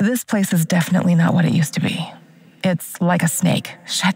This place is definitely not what it used to be. It's like a snake. Shut.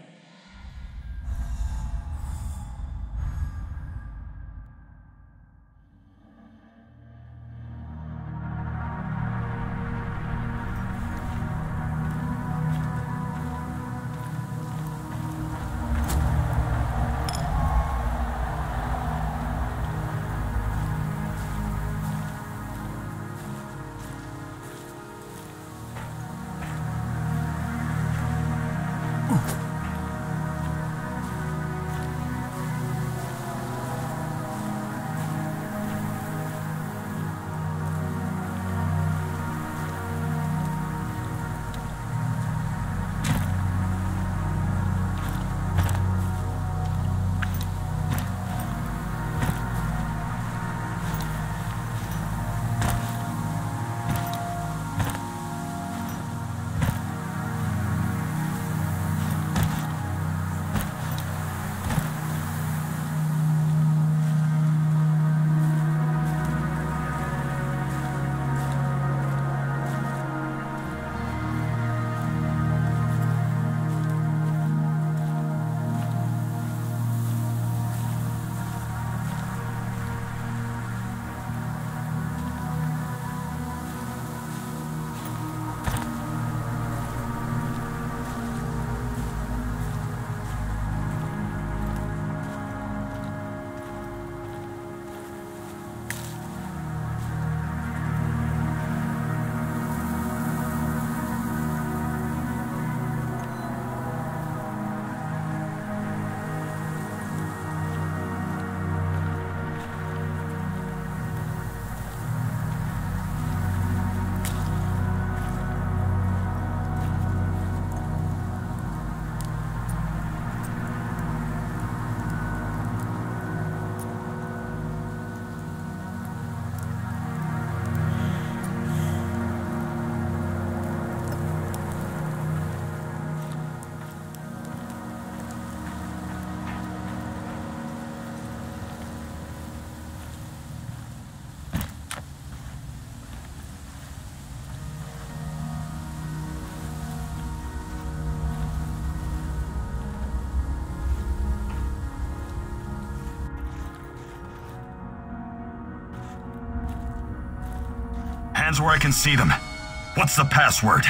Hands where I can see them. What's the password?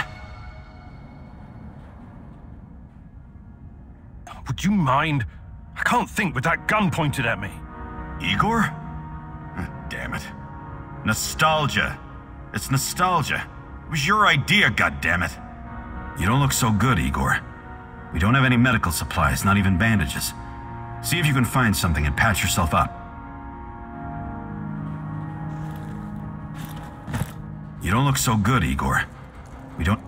Would you mind? I can't think with that gun pointed at me. Igor? Damn it. Nostalgia. It's nostalgia. It was your idea, goddammit. You don't look so good, Igor. We don't have any medical supplies, not even bandages. See if you can find something and patch yourself up. You don't look so good, Igor. We don't...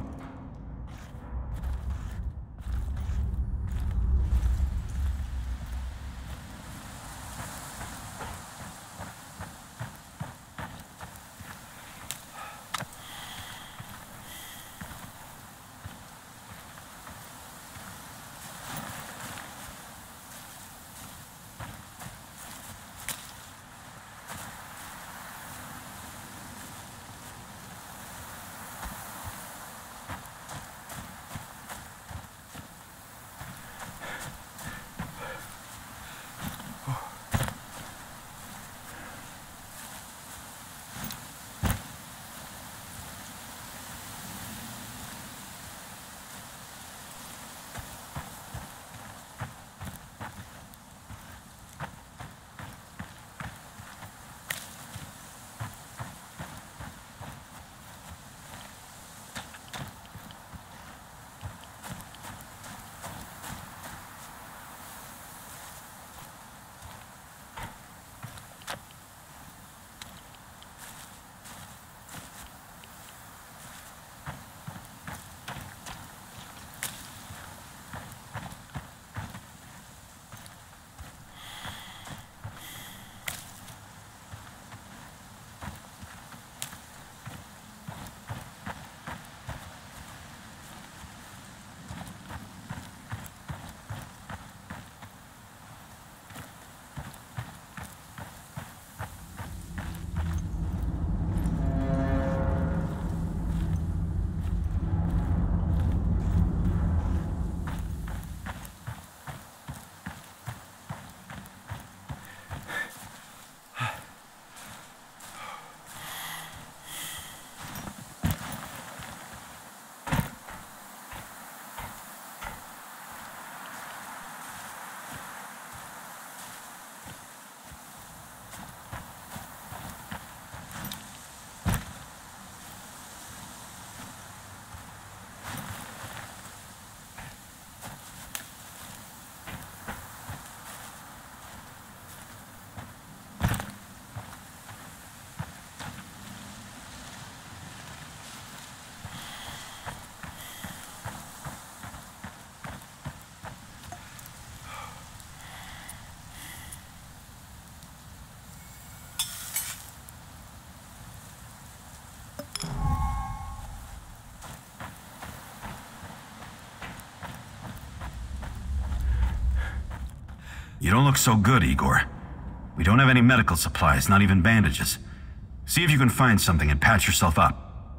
You don't look so good, Igor. We don't have any medical supplies, not even bandages. See if you can find something and patch yourself up.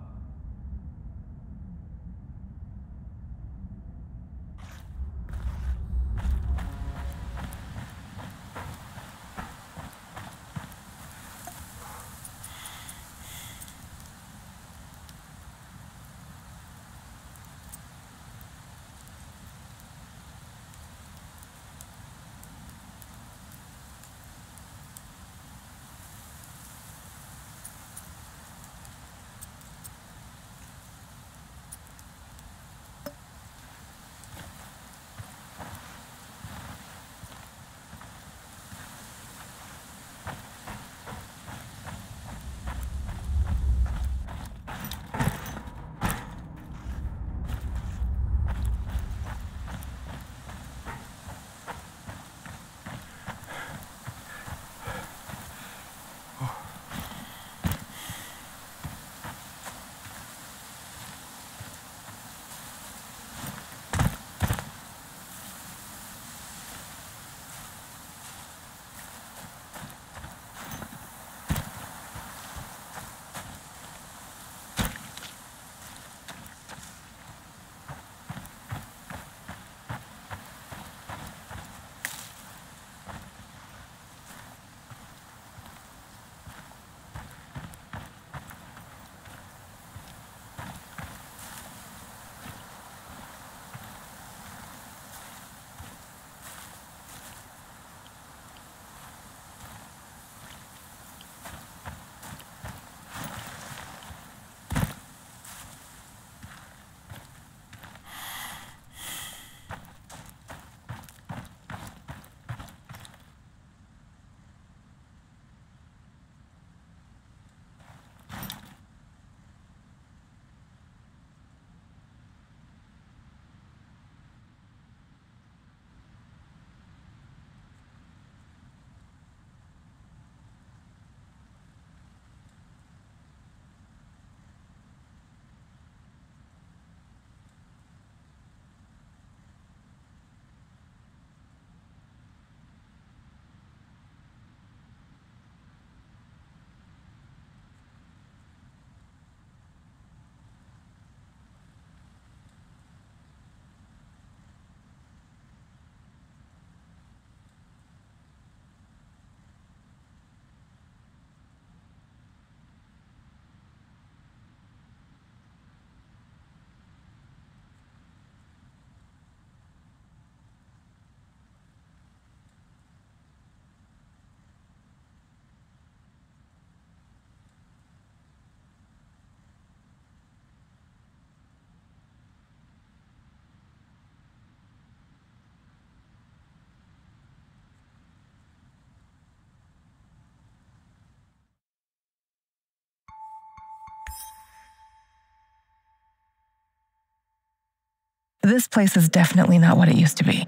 This place is definitely not what it used to be.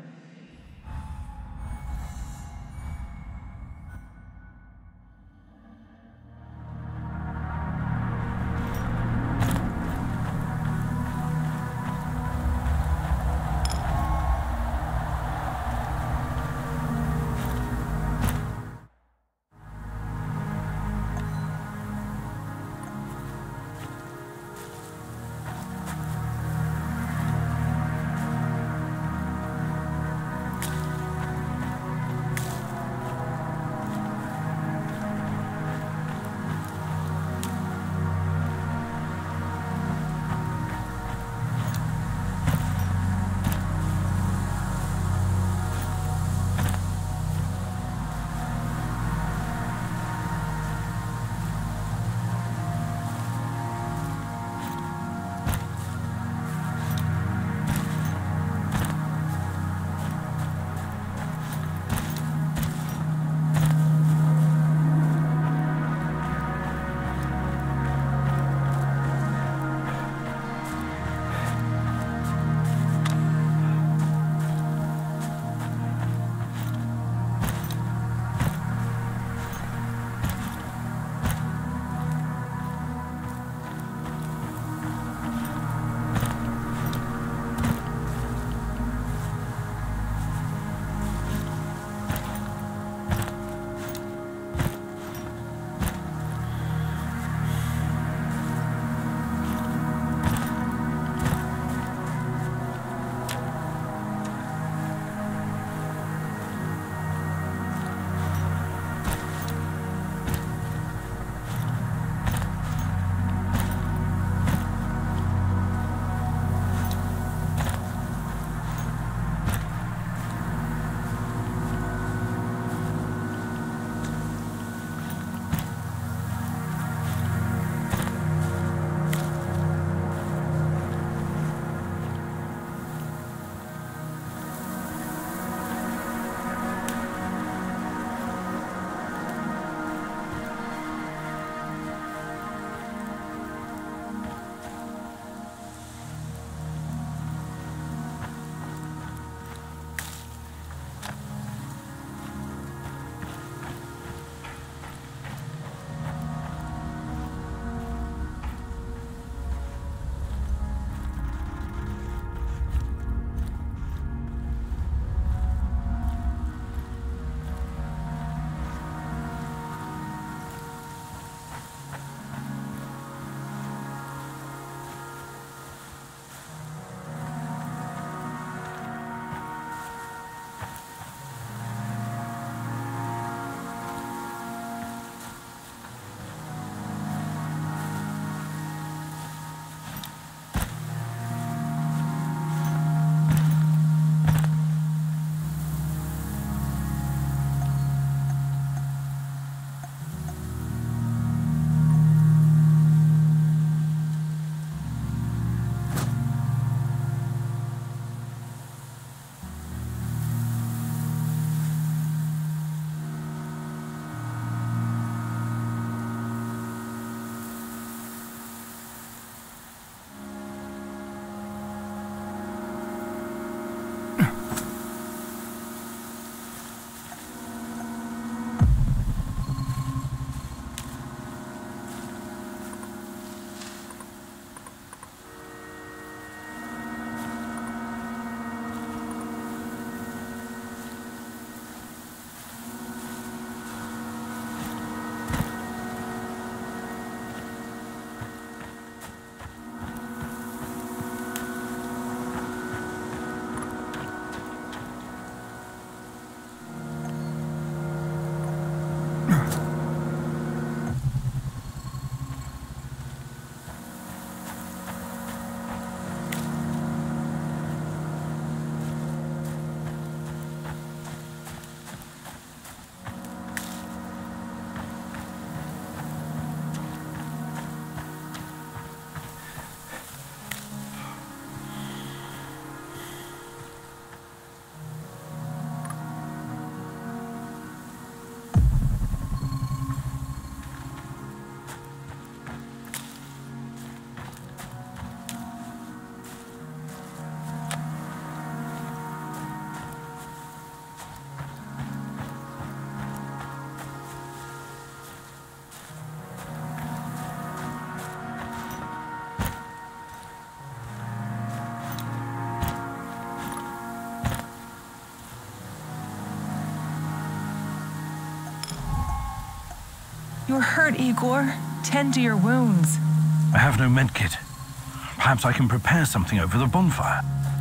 You're hurt, Igor. Tend to your wounds. I have no medkit. Perhaps I can prepare something over the bonfire.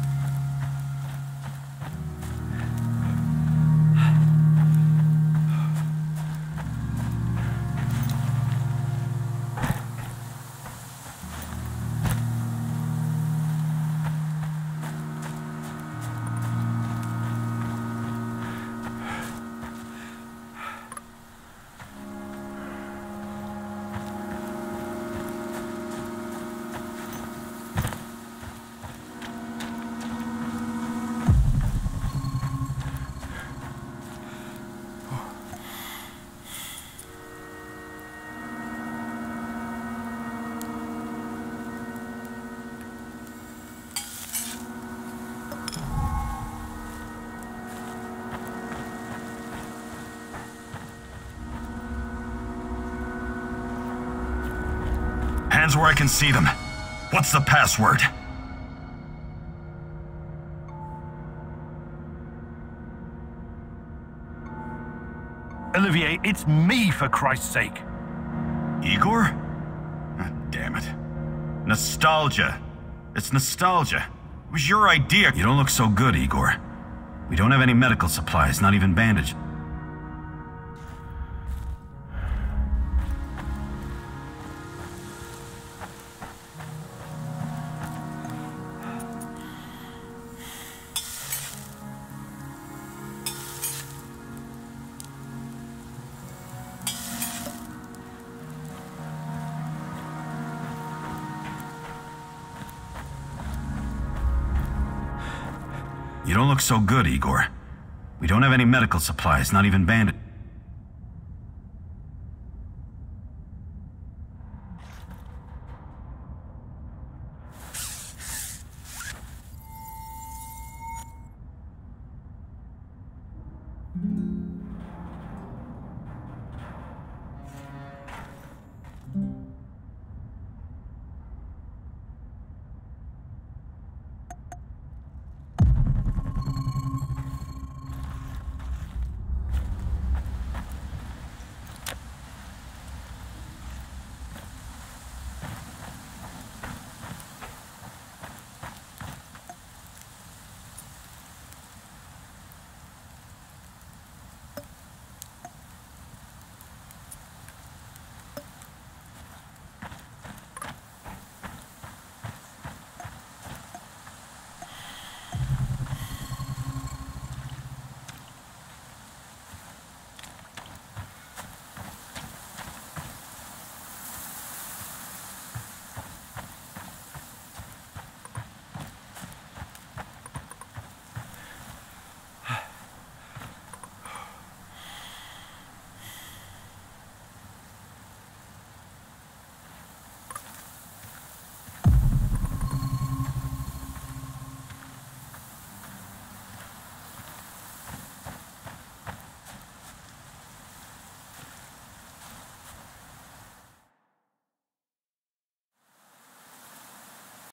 Hands where I can see them. What's the password? Olivier, it's me, for Christ's sake. Igor? Ah, damn it. Nostalgia. It's nostalgia. It was your idea. You don't look so good, Igor. We don't have any medical supplies, not even bandage. You don't look so good, Igor. We don't have any medical supplies, not even bandage.